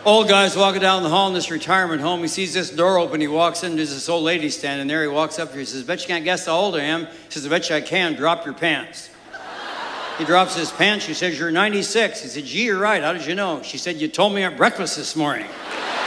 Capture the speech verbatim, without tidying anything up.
Old guy's walking down the hall in this retirement home. He sees this door open. He walks in. There's this old lady standing there. He walks up to her. He says, bet you can't guess how old I am. He says, I bet you I can. Drop your pants. He drops his pants. She says, you're ninety-six. He said, gee, you're right. How did you know? She said, you told me at breakfast this morning.